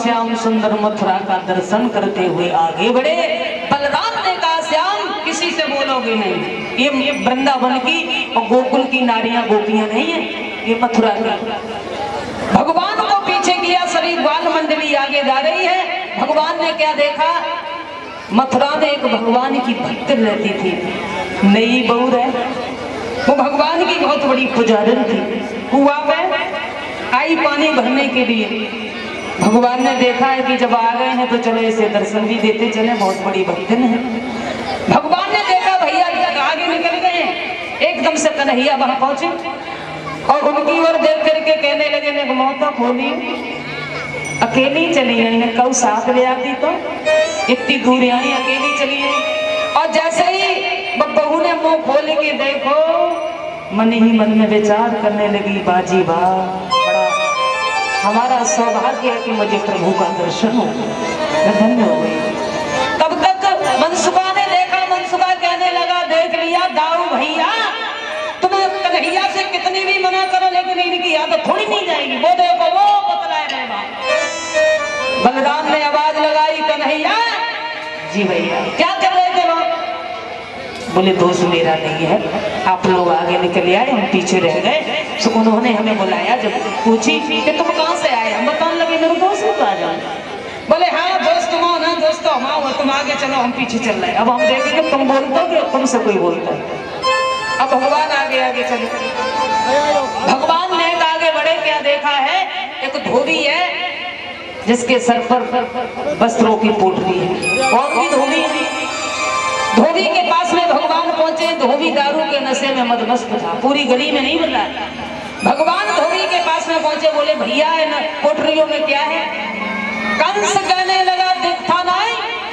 श्याम सुंदर मथुरा का दर्शन करते हुए आगे बढ़े। बलराम ने कहा श्याम किसी से बोलोगे नहीं, ये वृंदावन की और गोकुल की नारियां गोपियां नहीं है, ये मथुरा की। भगवान को पीछे किया, सभी ग्वाल मंडली आगे जा रही है। भगवान ने क्या देखा, मथुरा में एक भगवान की भक्त रहती थी, नई बहू है, वो भगवान की बहुत बड़ी पुजारन थी। कुआं पे आई पानी भरने के लिए। भगवान ने देखा है कि जब आ गए हैं तो चलो इसे दर्शन भी देते चले, बहुत बड़ी भक्तन है। भगवान ने देखा भैया आगे निकल गए, एकदम से कन्हैया वहां पहुंचे और उनकी ओर देख करके कहने लगे निगमोता खोली, अकेली चली आई है, कल साथ ले आती तो इतनी दूर आई अकेली चली आई। और जैसे ही बहू ने मुंह खोल के देखो, मन ही मन में विचार करने लगी, बाजी वाह, बड़ा हमारा सौभाग्य है कि मुझे प्रभु का दर्शन हो, मैं धन्य हो गई। तब तक मनसुखा ने देखा, मनसुखा कहने लगा देख लिया दाऊ भैया, तुम्हें कन्हैया से कितनी भी मना करो लेकिन इनकी आदत थोड़ी नहीं जाएगी, वो देखो वो बतलाए रहे बात। बलराम ने आवाज लगाई, कन्हैया जी भैया क्या कर रहे थे लोग? बोले दोस्त मेरा नहीं है, आप लोग आगे निकल आए, हम पीछे रह गए। तो उन्होंने हमें बुलाया, जब पूछी कि तुम कहाँ से आए, हम बताने लगे मेरे दोस्त को आ जाओ। बोले हाँ दोस्त तुम हो ना, दोस्त तो हम आओ, तुम आगे चलो हम पीछे चल रहे। अब हम देखेंगे तुम बोलते हो कि तुमसे कोई बोलता है। अब भगवान आगे आगे चले। भगवान ने आगे बढ़े, क्या देखा है, एक धोबी है जिसके सर पर वस्त्रों की पोटली है, और भी धोबी है। धोबी के पास में भगवान पहुंचे, धोबी दारू के नशे में मदमस्त था, पूरी गली में नहीं मिला। भगवान धोबी के पास में पहुंचे, बोले भैया इन कोठरियों में क्या है? कंस कहने लगा दिखता नहीं,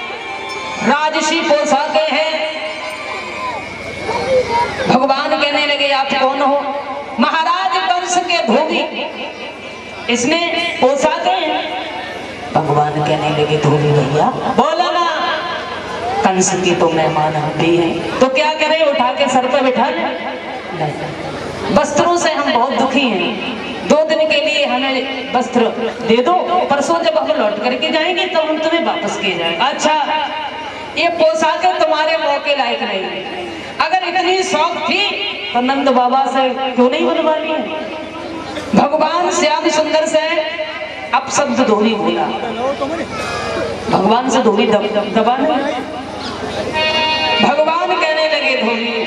राजसी पोशाकें हैं। भगवान कहने लगे आप कौन हो? महाराज कंस के धोबी, इसमें पोशाकें हैं। भगवान कहने लगे धोबी भैया बोला ना, कंस की तो मेहमान हम भी हैं, तो क्या करें, उठा के सर पर बिठा लें? वस्त्रों से हम बहुत दुखी हैं, 2 दिन के लिए हमें वस्त्र दे दो, परसों जब हम लौट करके जाएंगे तो हम तुम्हें वापस किए जाएंगे। अच्छा ये पोशाकें तुम्हारे मौके लायक नहीं, अगर इतनी शौक थी तो नंद बाबा से क्यों नहीं बनवा ली? भगवान श्याम सुंदर से अब शब्द धोबी बोला, भगवान से धोबी दबा नहीं। भगवान कहने लगे धोबी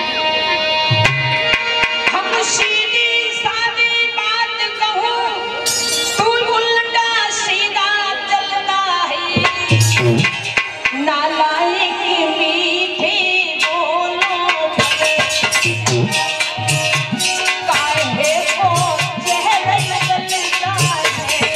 हम सीधी सादी बात कहूं, तू उल्टा सीधा चलता है, नालायक मीठे बोलो काहे को चेहरा बदलता है।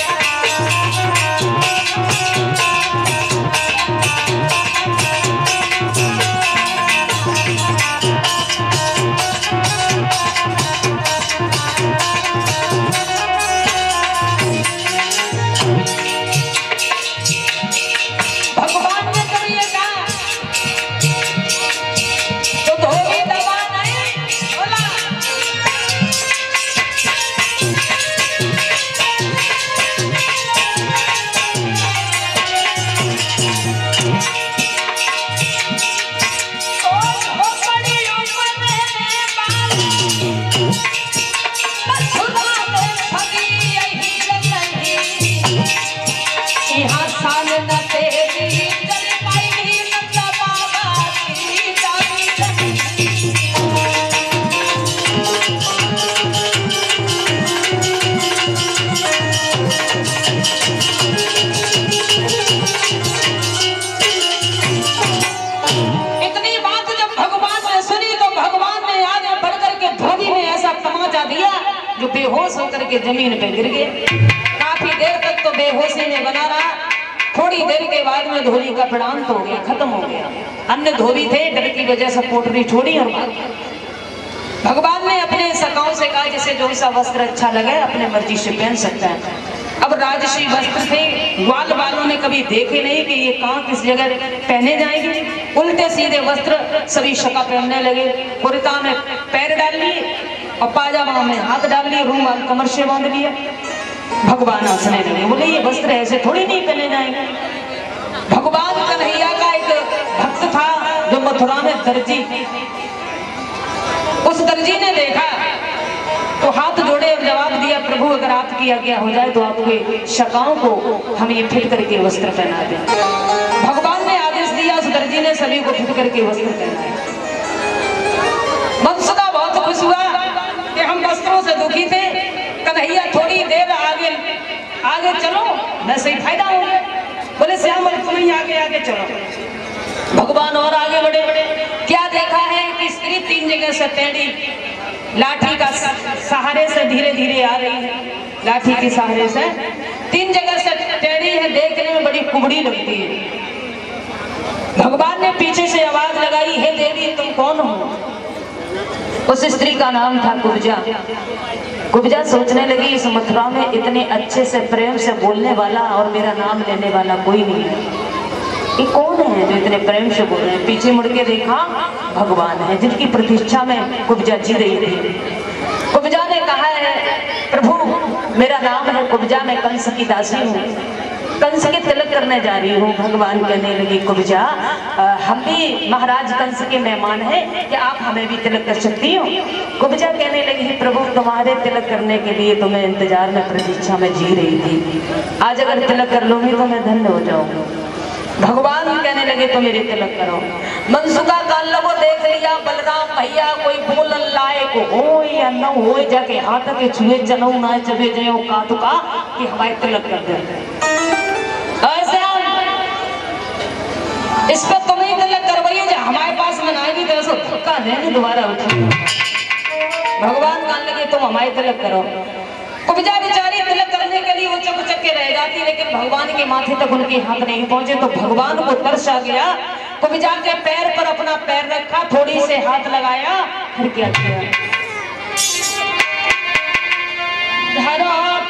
बेहोश होकर के जमीन पे गिर गए। काफी देर तक तो बेहोशी में बना रहा, थोड़ी देर के बाद में धोबी का प्राण तो हो गया, खत्म हो गया। अन्य धोबी थे, डर की वजह से पोटली छोड़ी और भाग गए। भगवान ने अपने सखाओं से कहा जिसे जो सा वस्त्र अच्छा लगे अपने मर्जी से पहन सकता है। अब राजसी वस्त्र थे, ग्वाल वालों ने कभी देखे नहीं कि ये कहाँ किस जगह पहने जाएंगे। उल्टे सीधे वस्त्र सभी शका पहनने लगे। कुर्ता में पैर डाल लिए और पाजामा में हाथ डाल लिए, रूमाल कमर से बांध लिया। भगवान हंसने लगे, बोले ये वस्त्र ऐसे थोड़ी नहीं पहने जाएंगे। भगवान कन्हैया का एक भक्त था जो मथुरा में दर्जी, उस दर्जी ने देखा तो हाथ जोड़े और जवाब दिया, प्रभु अगर आपकी आज्ञा हो जाए तो आपके शकाओं को हम ये फिट करके वस्त्र पहना दें। भगवान ने आदेश दिया, उस दर्जी ने सभी को फिट करके वस्त्र पहनाया। मनसुखा बहुत खुश हुआ कि हम वस्त्रों से दुखी थे, कन्हैया थोड़ी देर आगे चलो, वैसे ही फायदा हो गया। बोले श्याम तुम ही आगे चलो। भगवान और आगे बढ़े। क्या देखा है कि स्त्री 3 जगह से टेढ़ी लाठी का सहारे से धीरे धीरे आ रही है, लाठी के सहारे से 3 जगह से टेढ़ी है, देखने में बड़ी कुबड़ी लगती है। भगवान ने पीछे से आवाज लगाई, हे देवी तुम कौन हो? उस स्त्री का नाम था कुब्जा। कुब्जा सोचने लगी, इस मथुरा में इतने अच्छे से प्रेम से बोलने वाला और मेरा नाम लेने वाला कोई नहीं है, ये कौन है जो इतने प्रेम से बोल रहे हैं? पीछे मुड़ के देखा, भगवान है जिनकी प्रतीक्षा में कुब्जा जी रही थी। कुब्जा ने कहा है, प्रभु मेरा नाम है कुब्जा, मैं कंस की दासी हूँ, कंस के तिलक करने जा रही हूँ। भगवान कहने लगे, कुब्जा हम भी महाराज कंस के मेहमान हैं, क्या आप हमें भी तिलक कर सकती हो? कुब्जा कहने लगी, प्रभु तुम्हारे तिलक करने के लिए तो मैं इंतजार में प्रतीक्षा में जी रही थी, आज अगर तिलक कर लूंगी तो मैं धन्य हो जाऊंगी। भगवान कहने लगे, तो मेरे तिलक करो। मनसुखा काल लगो देख लिया, बलराम भैया कोई बोल लायक हो या न हो, जाके हाथ के छुए चलो ना चबे जयो का तो का कि हमारे तिलक कर दे। ऐसे इस पे तुम्हें तिलक करवाइए, जो हमारे पास मनाएगी तो ऐसा धक्का देंगे दोबारा उठो। भगवान कहने लगे, तुम हमारे तिलक करो। कुब्जा बेचारी तिलक करने के लिए उचक उचक के रह जाती, लेकिन भगवान के माथे तक उनके हाथ नहीं पहुंचे। तो भगवान को तरस आ गया, कुब्जा के पैर पर अपना पैर रखा, थोड़ी से हाथ लगाया, फिर क्या किया, धरा